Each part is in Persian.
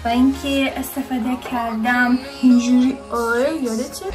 و اینکه استفاده کردم اینجوری یادته؟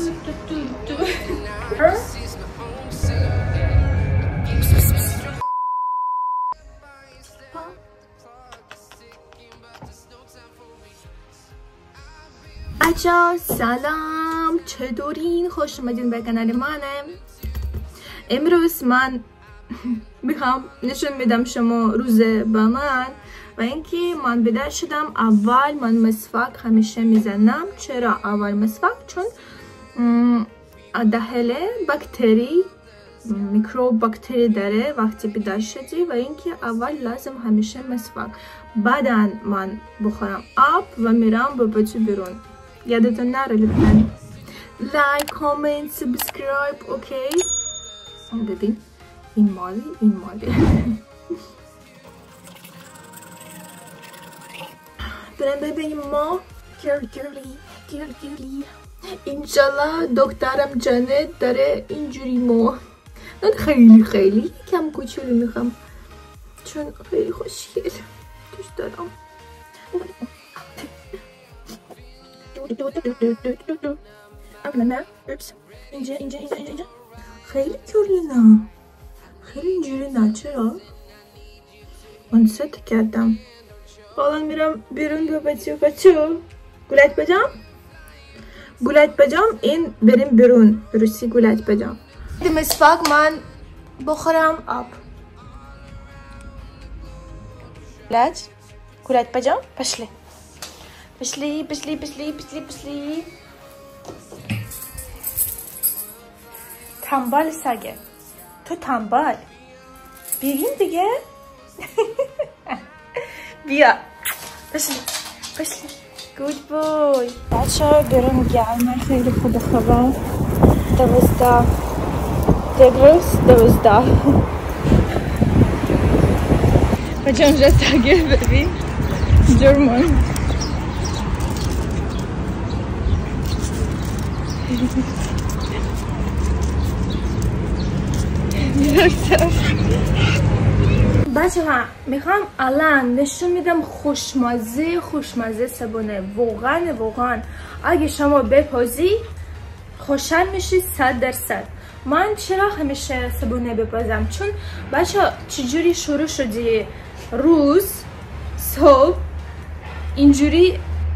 بچه‌ها سلام، چطورین؟ خوش اومدین به کانال منم. امروز من میخوام نشون میدم شما روز با من و اینکه من بیدار شدم. اول من مسواک همیشه میزنم. چرا اول مسواک؟ چون داخل باکتری میکروب باکتری داره وقتی بیدار شدی و اینکه اول لازم همیشه مسواک. بعدا من بخورم آب و میرم با بچه بیرون. یادتون نره لطفا لایک کامنت سابسکرایب. اوکی ببین این مالی بریم ببینیم ما گرگلی انشالله دکترم جانت داره اینجوری ما نه خیلی کم کوچولو میخوام چون خیلی خوشگل دوست دارم. نه اینجا خیلی جوری نه، خیلی اینجوری نه. چرا؟ من ست کردم. حالا میرم بیرون با بچه گولت بجام این بریم بیرون درستی گولت بجام. مسواک من بخورم آب. گولت بجام پشلی تنبال سگه تو تنبال بگیم دیگه بیا پشلی گود بوی. بچه ها برم گرمه خیلی خود خوبه. 12 بچه اونجا سگه ببین جرمان بچه ها میخوام الان نشون میدم خوشمزه صبونه. واقعا اگه شما بپزی خوشحال میشی 100%. من چرا همیشه صبونه بپزم؟ چون بچه ها چجوری شروع شدی روز صبح اینجوری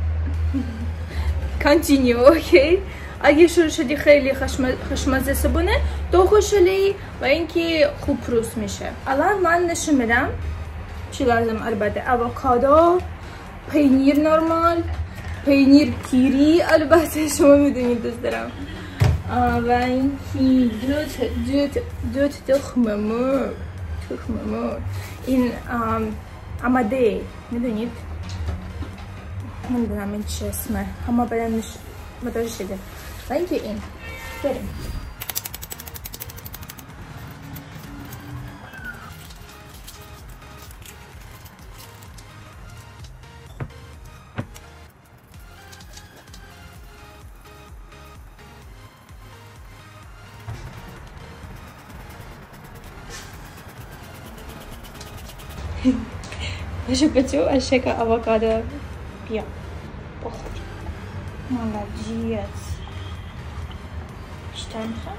کانتینیو. اوکی اگه شروع شدی خیلی خوشمزه صبونه تو خوشحالی و اینکه خوب روز میشه. الان من نشون میدم چی لازم. البته اوکادو، پنیر نرمال، پنیر کیری البته شما میدونید دوست دارم و اینکه دوت تخم مرغ. این آماده میدونید نمیدونم این چه اسمه اما بدن متوجه شده و اینکه این بریم. باشو بچو از شکل اوکادو بیا بخور. مالجیت بیشتر میخوام.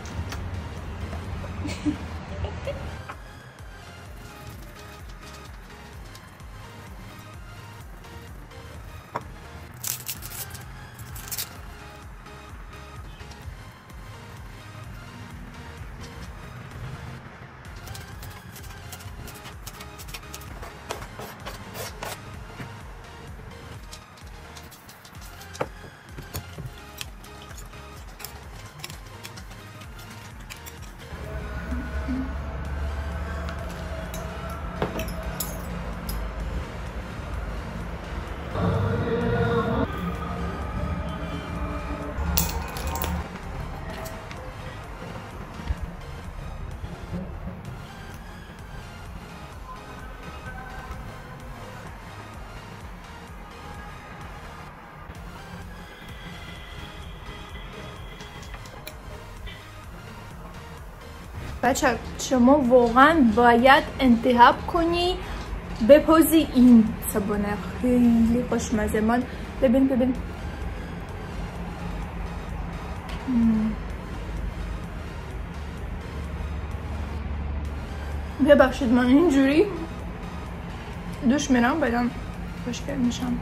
بچه شما واقعا باید انتخاب کنی بپوزی این صابونه خیلی خوشمزه. من ببین ببخشید من اینجوری دوش میرم بعدم خوشگل میشم.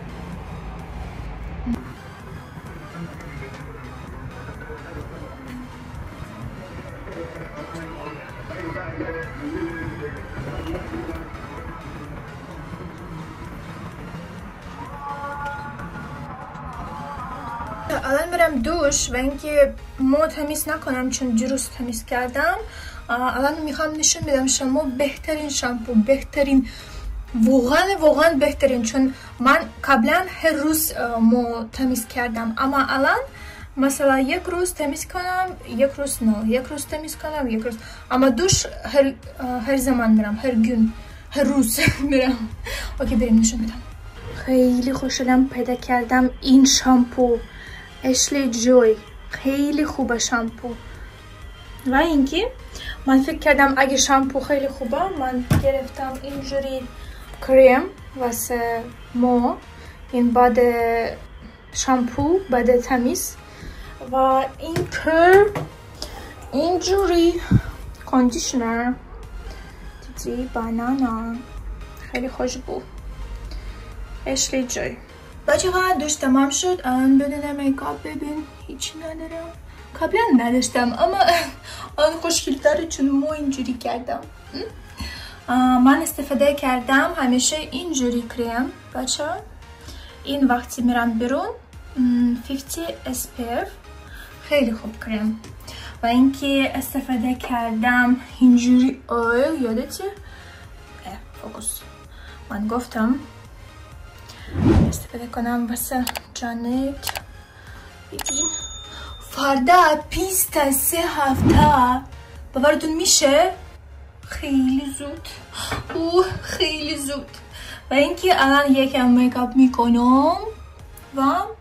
الان میرم دوش و اینکه مو تمیز نکنم چون دیروز تمیز کردم. الان میخوام نشون بدم شما بهترین شامپو، بهترین واقعا بهترین، چون من قبلا هر روز مو تمیز کردم اما الان مثلا یک روز تمیز کنم یک روز نه، یک روز تمیز کنم یک روز، اما دوش هر زمان میرم، هر روز میرم. اوکی بریم نشون بدم. خیلی خوشحالم پیدا کردم این شامپو اشلی جوی، خیلی خوبه شامپو. و اینکه من فکر کردم اگه شامپو خیلی خوبه من گرفتم اینجوری کریم واسه مو، این بعد شامپو بعد تمیز، و این که اینجوری کاندیشنر دیدی بانانا، خیلی خوشبو اشلی جوی. بچه ها دوش تمام شد. الان بدون میکاپ ببین هیچی ندارم. قبلا نداشتم اما الان خوشگل‌تره چون مو اینجوری کردم. من استفاده کردم همیشه اینجوری کریم بچه. این وقتی میرم بیرون 50 SPF خیلی خوب کریم. و اینکه استفاده کردم اینجوری اویل، یادته؟ فوکس من گفتم استفاده کنم واسه جانت. ببین فردا 23 هفته باورتون میشه؟ خیلی زود، خیلی زود. و اینکه الان یکم میکاپ میکنم و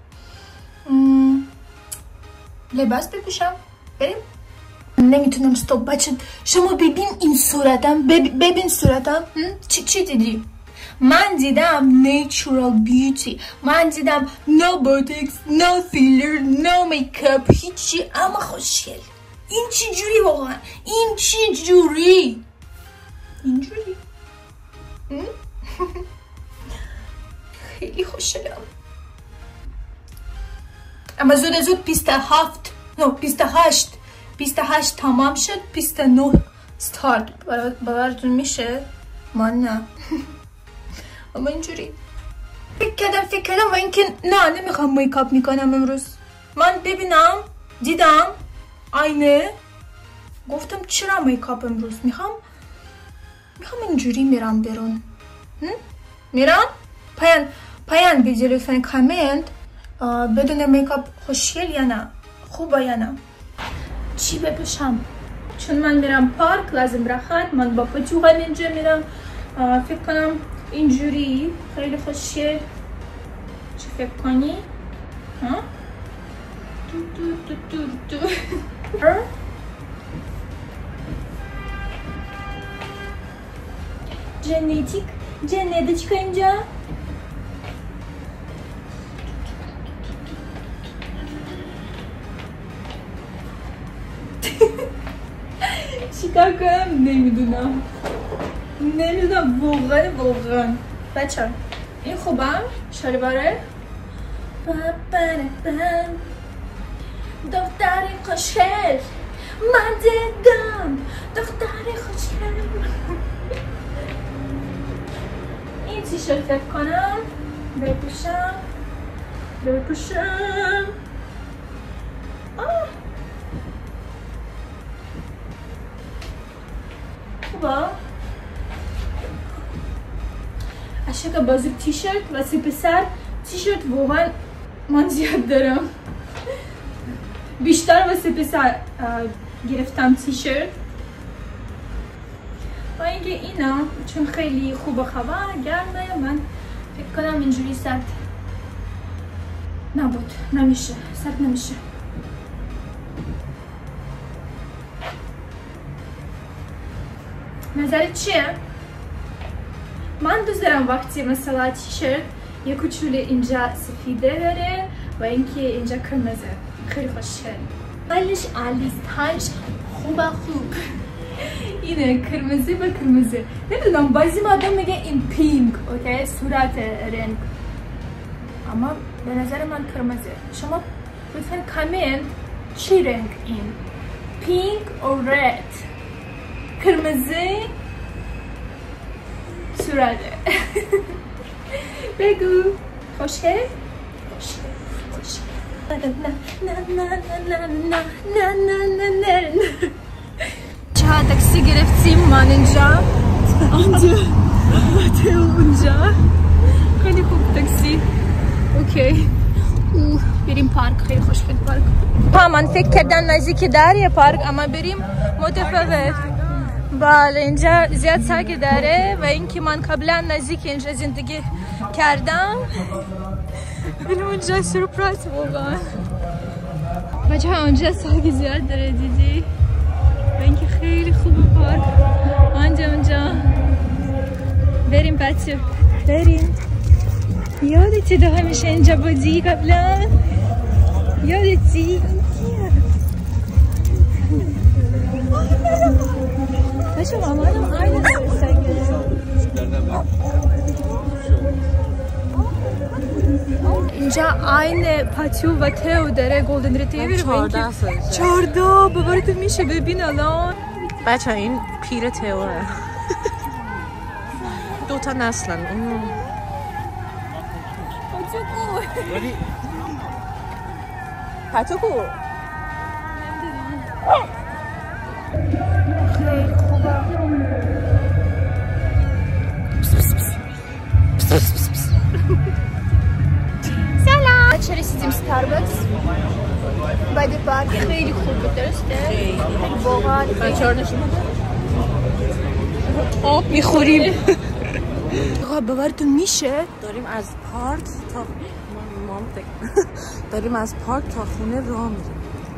لباس بپوشم بریم. نمیتونم استوب بچه. شما ببین این صورتم، ببین صورتم. چی دیدی؟ من دیدم نیچرال بیوتی، من دیدم نو بوتکس، نو فیلر، نو میکاپ، هیچی، اما خوشگل. این چی جوری واقعا؟ این چی جوری؟ اینجوری خیلی خوشحالم. اما زود 28 تمام شد، 29 ستارت. باورتون میشه؟ من نه. اما اینجوری فکر کردم و اینکه نه نمیخوام میکاپ میکنم امروز. من ببینم دیدم آینه گفتم چرا میکاپ امروز میخوام اینجوری میرم بیرون. میرم پایان ویدیو لطفا کامنت بدون میکاپ خوشگل یا نه، خوبه یا نه، چی بپوشم. چون من میرم پارک لازم راحت، من با پتوغم اینجا میرم. فکر کنم اینجوری خیلی خوشگل. چی فکر کنی؟ جنتیک اینجا. چیکار کنم نمیدونم واقعا. بچه این خوبم شلواره دختر خوشگل من دیدم، دختر خوشگل. این تیشرت فکر کنم بپوشم. خوبه اشکا بازی تیشرت واسه پسر. تیشرت واقعا من زیاد دارم، بیشتر واسه پسر گرفتم تیشرت. و اینکه اینا چون خیلی خوبه خبر گرمه، من فکر کنم اینجوری سرد نمیشه. نظرت چیه؟ من دوست دارم وقتی مثلا تیشرت یه کوچولو اینجا سفیده داره و اینکه اینجا قرمزه خیلی خوشگل. حالش علیستانش خوب اینه قرمزی به قرمزی. نمیدونم بعضی آدم میگه این پینک اوکی صورت رنگ اما به نظر من قرمزه. شما لطفاً کامنت چی رنگ این پینک or red قرمزی صورته بگو خوشگل چه تاکسی گرفتیم من اینجا اونجا خیلی خوب تاکسی اوکی بریم پارک خیلی خوشگل پارک. من فکر کردم نزدیک داره پارک اما بریم متفاوت. بله اینجا زیاد سگ داره و اینکه من قبلا نزدیک اینجا زندگی کردم بریم اونجا سورپرایز واقعا. بچه ها اونجا سگ زیاد داره دیدی و اینکه خیلی خوبه پارک اونجا بریم بچه بریم. یادتی ده همیشه اینجا بودی قبلا یادتی بچه مامانم aynı اینجا aynı پاتیو و تئو داره گلدن ریتریور 14 باورتون میشه ببین الان بچه این پیر تئوه دوتا نسلن پاتوکو خیلی خوبه. سلام چه رسیدیم ستاربکس بعد پارک خیلی خوبه درسته؟ واقعا بچه‌ها نشون بده آب میخوریم. باورتون میشه داریم از پارک تا داریم از پارک تا خونه راه میریم.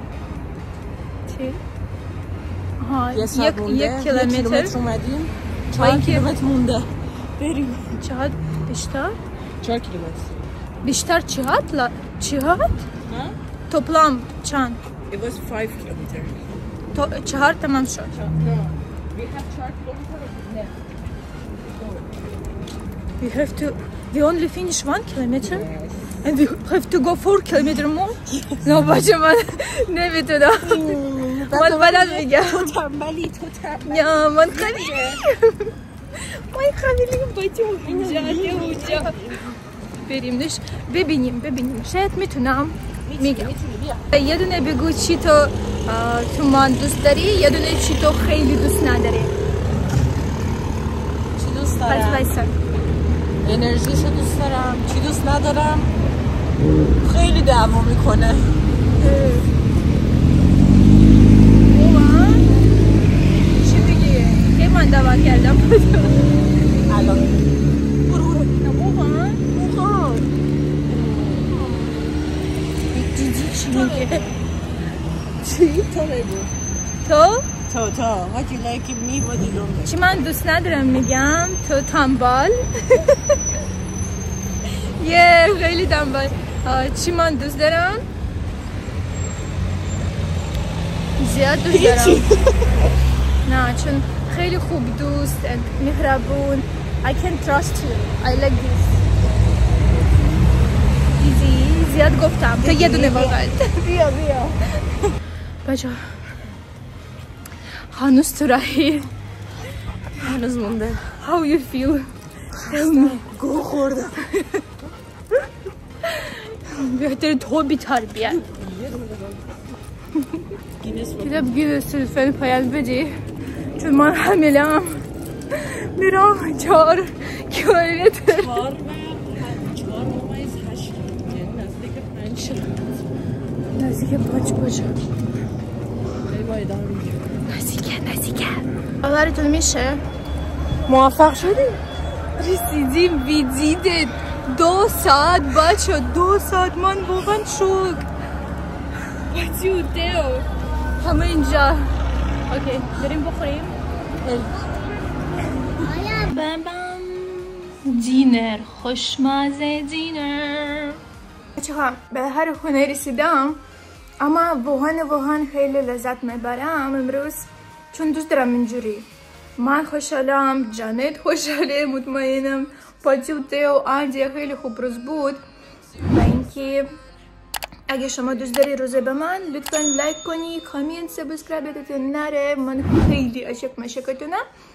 چی؟ یک کیلومتر اومدیم 4 کیلومتر مونده بریم. چقدر بیشتر؟ 4 کیلومتر بیشتر چقدر؟ توپلام چند؟ It was 5 kilometers. 4 تمام شد. No. We have 4 kilometers left. We have to. We only finish 1 kilometer, and we have to go 4 kilometers more. No, بچه من نمیتونم. من بدن میگم. تو تنبلی. یا من خیلیم بچه اونجا. بریم ببینیم شاید میتونم. میگم. یه دونه بگو چی تو من دوست داری، یه دونه چی تو خیلی دوست نداری. چی دوست دارم؟ انرژیشو دوست دارم. چی دوست ندارم؟ خیلی دعوا میکنه. چی میگی؟ که من دعوا کردم الان برو واقعا دیدی چی میگه؟ چی؟ تو بگو. تو؟ What you like in me, what you don't like. چی من دوست ندارم میگم تو تنبال. یه خیلی تنبال. چی من دوست دارم؟ زیاد دوست دارم. نه چون خیلی خوب دوست مهربون. I can trust you. I like this. Easy. زیاد گفتم تا یه دونه واقعا. بیا بچه هنوز تو راهی. هنوز مونده. How you feel? گو خوردم. بهتره تو بیتر بیا. گیرم گیرست لطفاً پایان بدی چون من حامله‌ام. میرم 4 کیلومتر. 4 ممیز 8 یعنی نزدیک 5 باشه. نزدیکه. باورتون میشه؟ موفق شدیم. رسیدیم ویزیت 2 ساعت بچه 2 ساعت من واقعا شوک. بچه دیو همه اینجا. اوکی بریم بخوریم. بام دینر خوشمزه دینر. بچه‌ها به هر خونه رسیدم اما واقعا خیلی لذت میبرم امروز چون دوست دارم اینجوری. من خوشحالم، جانت خوشحاله، مطمئنم پاتی و تیو آنجا خیلی خوب روز بود. و اینکه اگه شما دوست داری روزه به من لطفا لایک کنی، کامنت، سابسکرایب یادتون نره، من خیلی عاشق مشکتونم.